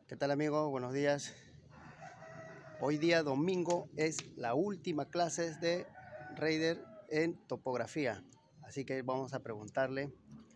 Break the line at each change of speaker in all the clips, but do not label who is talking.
¿Qué tal, amigo? Buenos días. Hoy día domingo es la última clase de Raider en topografía. Así que vamos a preguntarle.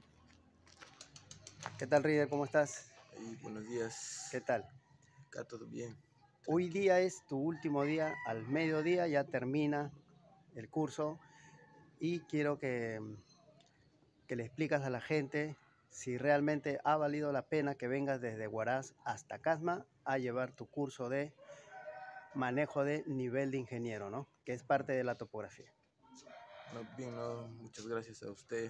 ¿Qué tal, Raider? ¿Cómo estás?
Buenos días.
¿Qué tal?
Acá todo bien.
Hoy día es tu último día, al mediodía ya termina el curso y quiero que le explicas a la gente si realmente ha valido la pena que vengas desde Huaraz hasta Casma a llevar tu curso de manejo de nivel de ingeniero, ¿no? Que es parte de la topografía.
Muchas gracias a usted.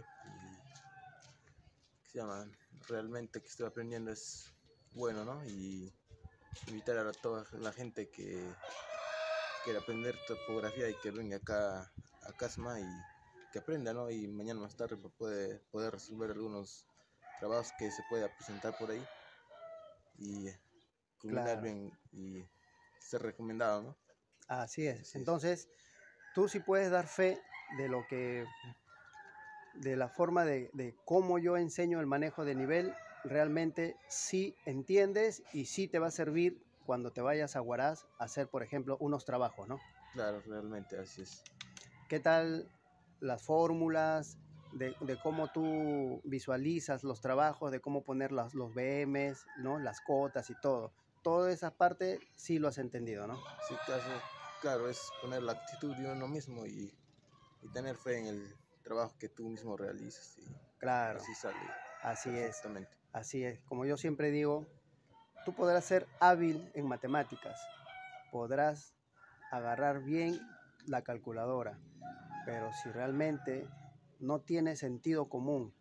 Realmente que estoy aprendiendo es bueno, ¿no? Y invitar a toda la gente que quiera aprender topografía y que venga acá a Casma y que aprenda, ¿no? Y mañana más tarde poder resolver algunos trabajos que se pueda presentar por ahí y culminar
Claro.
bien y ser recomendado, ¿no?
Así es.
Así es.
Entonces, tú sí puedes dar fe de lo que, de la forma de cómo yo enseño el manejo de nivel, realmente sí entiendes y sí te va a servir cuando te vayas a Huaraz a hacer, por ejemplo, unos trabajos, ¿no?
Claro, realmente así es.
¿Qué tal las fórmulas de cómo tú visualizas los trabajos, de cómo poner los BMs, ¿no? Las cotas y todo? Toda esa parte sí lo has entendido, ¿no?
Sí, claro, es poner la actitud de uno mismo y tener fe en el trabajo que tú mismo realizas y
Claro,
así sale
así es,
perfectamente.
así es. Como yo siempre digo, tú podrás ser hábil en matemáticas, podrás agarrar bien la calculadora, pero si realmente no tienes sentido común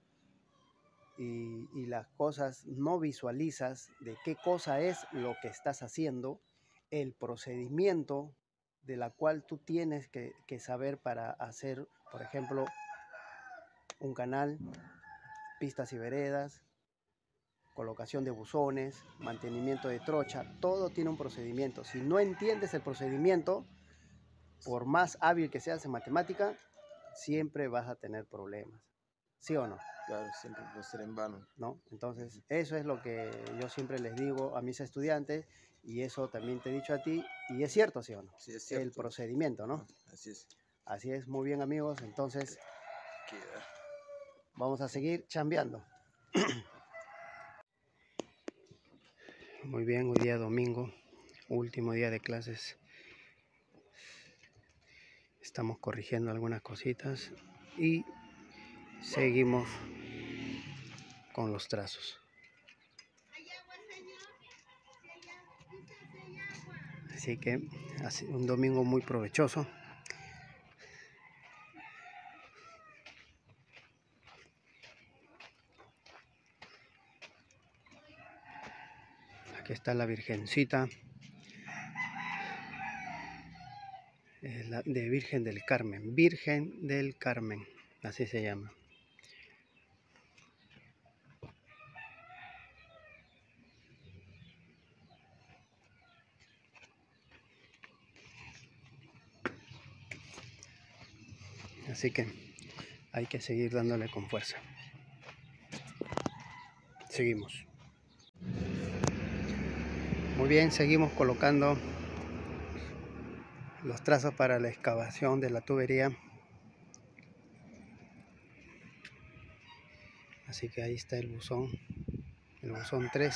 y las cosas no visualizas de qué cosa es lo que estás haciendo, el procedimiento de la cual tú tienes que saber para hacer, por ejemplo, un canal, pistas y veredas, colocación de buzones, mantenimiento de trocha, todo tiene un procedimiento. Si no entiendes el procedimiento, por más hábil que seas en matemática, siempre vas a tener problemas. ¿Sí o no?
Claro, siempre va a ser en vano.
¿No? Entonces, eso es lo que yo siempre les digo a mis estudiantes y eso también te he dicho a ti y es cierto, ¿sí o no?
Sí, es cierto.
El procedimiento, ¿no?
Así es.
Así es, muy bien, amigos. Entonces,
Queda.
vamos a seguir chambeando. Muy bien, hoy día domingo, último día de clases. Estamos corrigiendo algunas cositas y seguimos con los trazos. Así que un domingo muy provechoso. Aquí está la Virgencita, de Virgen del Carmen, así se llama. Así que hay que seguir dándole con fuerza. Seguimos. Muy bien, seguimos colocando los trazos para la excavación de la tubería. Así que ahí está el buzón 3.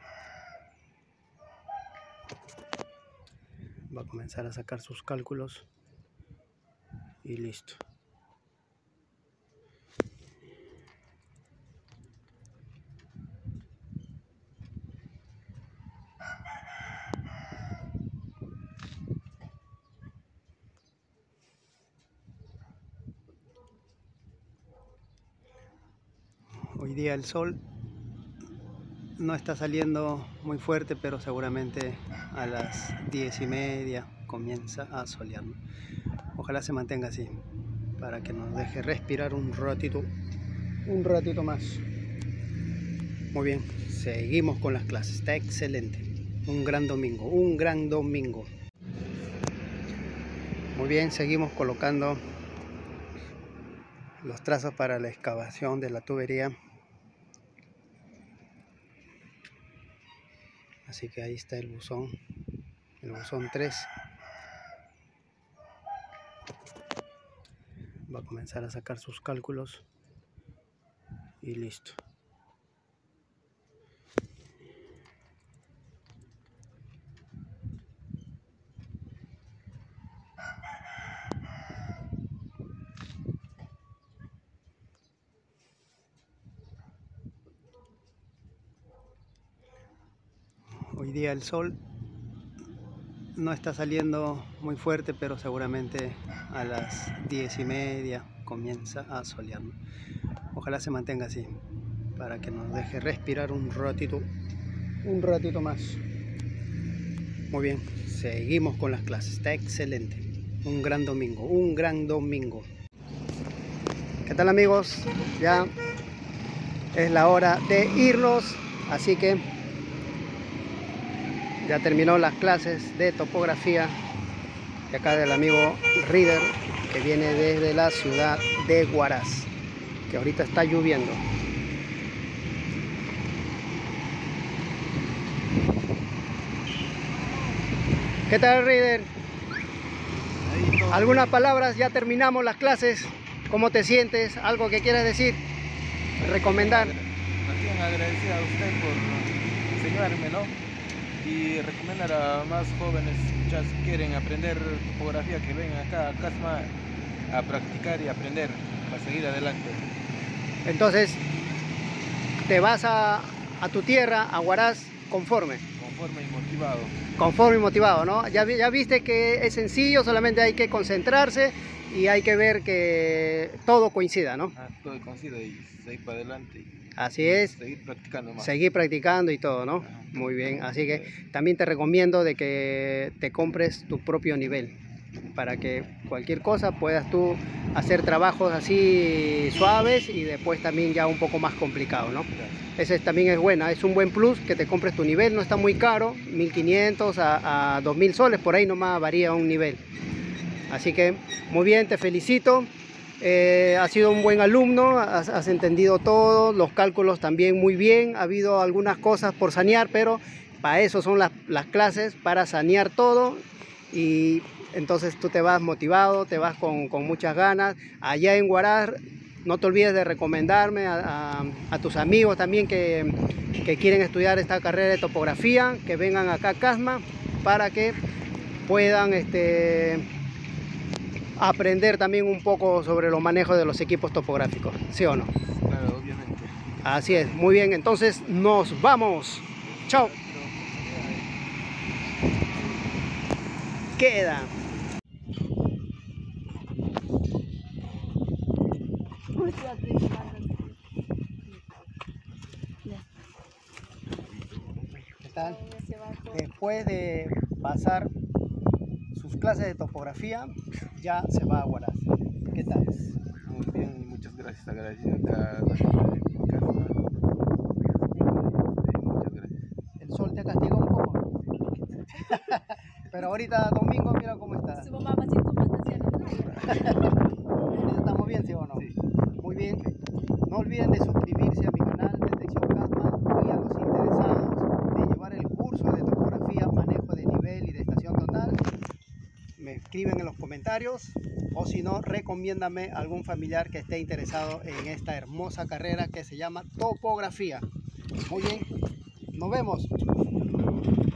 Va a comenzar a sacar sus cálculos y listo. Hoy día el sol no está saliendo muy fuerte, pero seguramente a las 10:30 comienza a solear. Ojalá se mantenga así para que nos deje respirar un ratito más. Muy bien, seguimos con las clases, está excelente. Un gran domingo. Muy bien, seguimos colocando los trazos para la excavación de la tubería. Así que ahí está el buzón 3. Va a comenzar a sacar sus cálculos y listo. Hoy día el sol no está saliendo muy fuerte, pero seguramente a las 10:30 comienza a solear. Ojalá se mantenga así para que nos deje respirar un ratito más. Muy bien, seguimos con las clases. Está excelente. Un gran domingo. ¿Qué tal, amigos? Ya es la hora de irnos, así que ya terminó las clases de topografía de acá del amigo Reader, que viene desde la ciudad de Huaraz, que ahorita está lloviendo. ¿Qué tal, Reader? ¿Algunas palabras? Ya terminamos las clases. ¿Cómo te sientes? ¿Algo que quieras decir? ¿Recomendar?
Más bien agradecido a usted por enseñarme, ¿no? Y recomendar a más jóvenes que quieren aprender topografía que vengan acá a Casma a practicar y aprender para seguir adelante.
Entonces, te vas a tu tierra, a Huaraz, conforme
y motivado.
Conforme y motivado, ¿no? Ya viste que es sencillo, solamente hay que concentrarse y hay que ver que todo coincida, ¿no?
Todo coincide y seguir para adelante.
Así es.
Seguir practicando más.
Seguir practicando y todo, ¿no? Muy bien. Así que también te recomiendo de que te compres tu propio nivel, para que cualquier cosa puedas tú hacer trabajos así suaves y después también ya un poco más complicado, ¿no? Ese también es buena, es un buen plus que te compres tu nivel, no está muy caro, 1500 a 2000 soles, por ahí nomás varía un nivel. Así que muy bien, te felicito. Has sido un buen alumno, has entendido todo, los cálculos también muy bien. Ha habido algunas cosas por sanear, pero para eso son las clases, para sanear todo. Y entonces tú te vas motivado, te vas con muchas ganas. Allá en Huaraz, no te olvides de recomendarme a tus amigos también que quieren estudiar esta carrera de topografía, que vengan acá a Casma para que puedan aprender también un poco sobre los manejos de los equipos topográficos, ¿sí o no?
Claro, obviamente.
Así es, muy bien, entonces nos vamos. Chao. Queda. ¿Qué tal? Después de pasar sus clases de topografía, ya se va a Huaraz. ¿Qué tal?
Muy bien, muchas gracias. Agradecido acá a la gente de mi casa. Muchas gracias.
El sol te ha castigado un poco. Pero ahorita domingo, mira cómo está. Ahorita estamos bien, ¿sí o no?
Sí.
Muy bien. No olviden de suscribirse a mi canal Detección Casma y a los interesados de llevar el curso de topografía, manejo de nivel y de estación total. Me escriben en los comentarios, o si no, recomiéndame a algún familiar que esté interesado en esta hermosa carrera que se llama topografía. Muy bien, nos vemos.